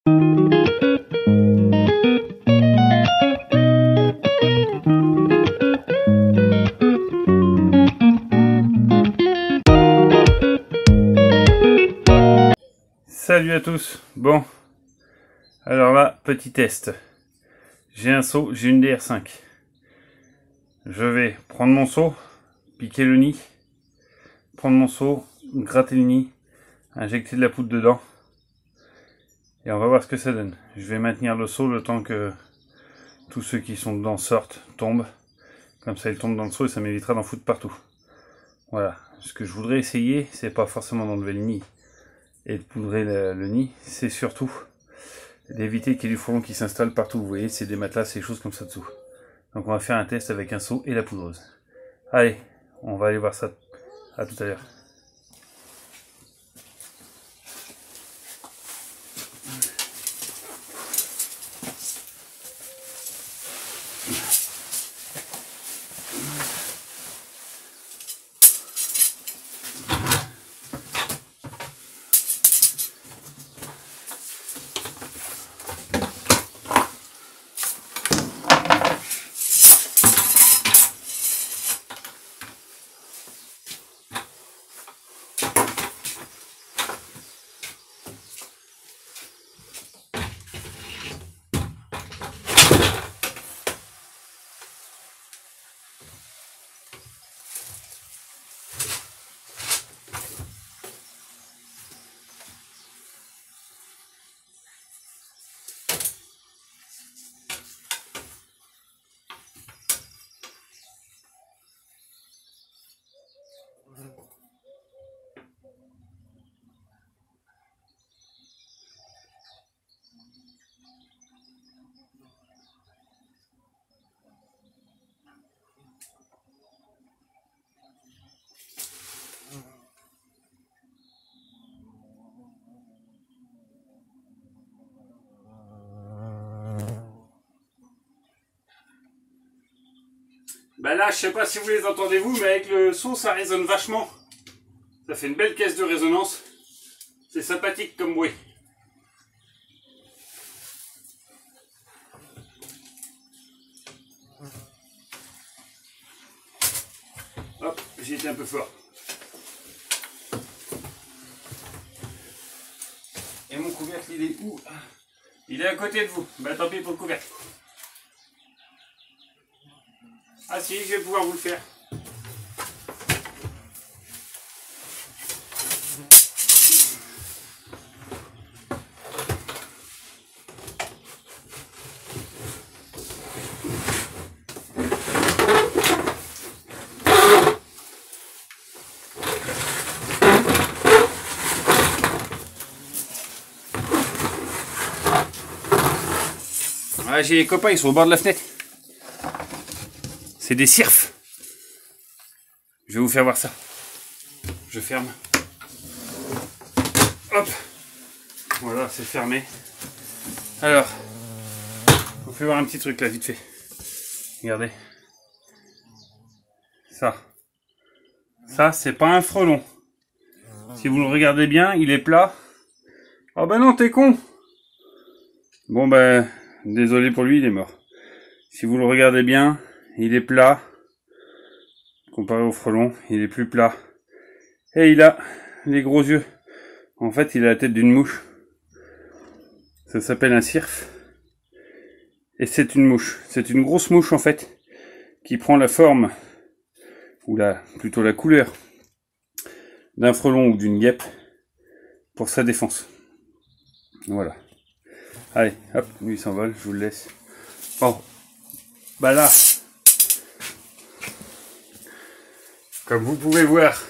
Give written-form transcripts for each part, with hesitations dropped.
Salut à tous. Bon, alors là, petit test. J'ai un seau, j'ai une DR5. Je vais prendre mon seau, piquer le nid, prendre mon seau, gratter le nid, injecter de la poudre dedans, et on va voir ce que ça donne. Je vais maintenir le seau le temps que tous ceux qui sont dedans sortent, tombent. Comme ça, ils tombent dans le seau et ça m'évitera d'en foutre partout. Voilà. Ce que je voudrais essayer, c'est pas forcément d'enlever le nid et de poudrer le nid, c'est surtout d'éviter qu'il y ait du frelon qui s'installe partout. Vous voyez, c'est des matelas, c'est des choses comme ça dessous. Donc on va faire un test avec un seau et la poudreuse. Allez, on va aller voir ça. À tout à l'heure. Ben là, je sais pas si vous les entendez vous, mais avec le son, ça résonne vachement. Ça fait une belle caisse de résonance. C'est sympathique comme bruit. Hop, j'ai été un peu fort. Et mon couvercle, il est où? Il est à côté de vous. Ben tant pis pour le couvercle. Ah si, je vais pouvoir vous le faire. Ah, j'ai les copains, ils sont au bord de la fenêtre. C'est des cirfs. Je vais vous faire voir ça. Je ferme. Hop. Voilà, c'est fermé. Alors, on fait voir un petit truc là, vite fait. Regardez. Ça, c'est pas un frelon. Si vous le regardez bien, il est plat. Oh ben non, t'es con. Bon ben, désolé pour lui, il est mort. Si vous le regardez bien, il est plat. Comparé au frelon, il est plus plat. Et il a les gros yeux. En fait, il a la tête d'une mouche. Ça s'appelle un cirf. Et c'est une mouche. C'est une grosse mouche en fait, qui prend la forme, ou plutôt la couleur, d'un frelon ou d'une guêpe pour sa défense. Voilà. Allez, hop, lui il s'envole, je vous le laisse. Bon, bah là, comme vous pouvez voir,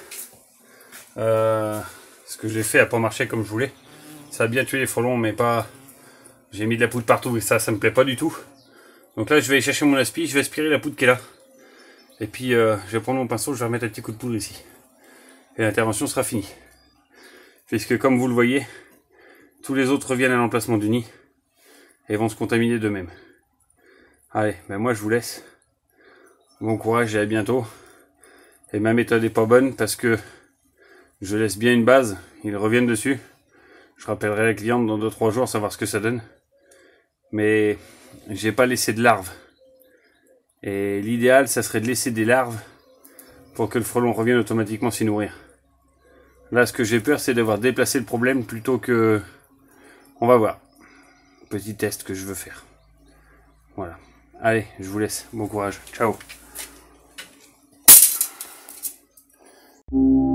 ce que j'ai fait a pas marché comme je voulais. Ça a bien tué les frelons, mais pas... J'ai mis de la poudre partout et ça me plaît pas du tout. Donc là, je vais aller chercher mon aspi, je vais aspirer la poudre qui est là. Et puis, je vais prendre mon pinceau, je vais remettre un petit coup de poudre ici. Et l'intervention sera finie. Puisque, comme vous le voyez, tous les autres reviennent à l'emplacement du nid et vont se contaminer d'eux-mêmes. Allez, ben moi je vous laisse. Bon courage et à bientôt. Et ma méthode est pas bonne parce que je laisse bien une base, ils reviennent dessus. Je rappellerai la cliente dans 2-3 jours, savoir ce que ça donne. Mais j'ai pas laissé de larves. Et l'idéal, ça serait de laisser des larves pour que le frelon revienne automatiquement s'y nourrir. Là, ce que j'ai peur, c'est d'avoir déplacé le problème plutôt que... On va voir. Petit test que je veux faire. Voilà. Allez, je vous laisse. Bon courage. Ciao.